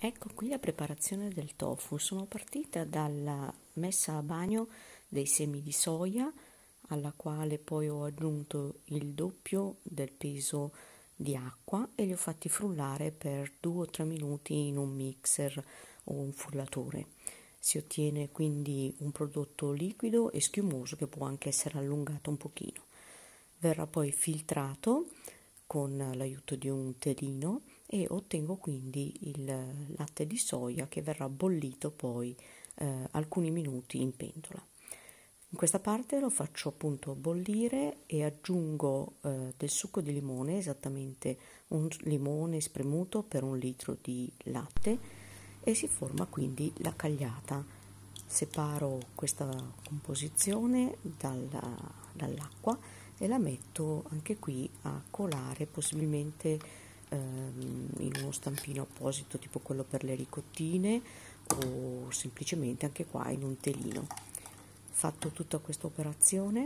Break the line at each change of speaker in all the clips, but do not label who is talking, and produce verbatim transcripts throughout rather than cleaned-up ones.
Ecco qui la preparazione del tofu. Sono partita dalla messa a bagno dei semi di soia, alla quale poi ho aggiunto il doppio del peso di acqua e li ho fatti frullare per due o tre minuti in un mixer o un frullatore. Si ottiene quindi un prodotto liquido e schiumoso che può anche essere allungato un pochino. Verrà poi filtrato con l'aiuto di un telino e ottengo quindi il latte di soia che verrà bollito poi eh, alcuni minuti in pentola. In questa parte lo faccio appunto bollire e aggiungo eh, del succo di limone, esattamente un limone spremuto per un litro di latte, e si forma quindi la cagliata. Separo questa composizione dalla, dall'acqua e la metto anche qui a colare, possibilmente ehm, in uno stampino apposito tipo quello per le ricottine o semplicemente anche qua in un telino. Fatto tutta questa operazione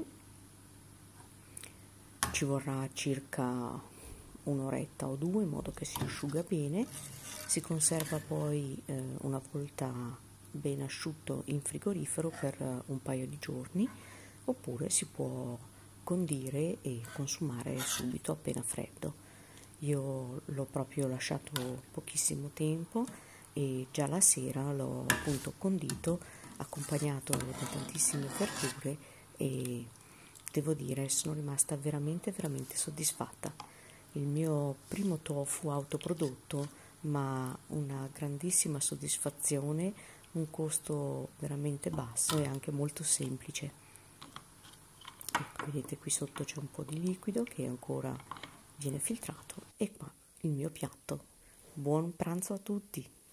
ci vorrà circa un'oretta o due in modo che si asciuga bene. Si conserva poi eh, una volta ben asciutto in frigorifero per un paio di giorni, oppure si può condire e consumare subito appena freddo. Io l'ho proprio lasciato pochissimo tempo e già la sera l'ho appunto condito, accompagnato da tantissime verdure, e devo dire sono rimasta veramente veramente soddisfatta. Il mio primo tofu autoprodotto, ma una grandissima soddisfazione, un costo veramente basso e anche molto semplice. Ecco, vedete qui sotto c'è un po' di liquido che ancora viene filtrato, e qua il mio piatto. Buon pranzo a tutti!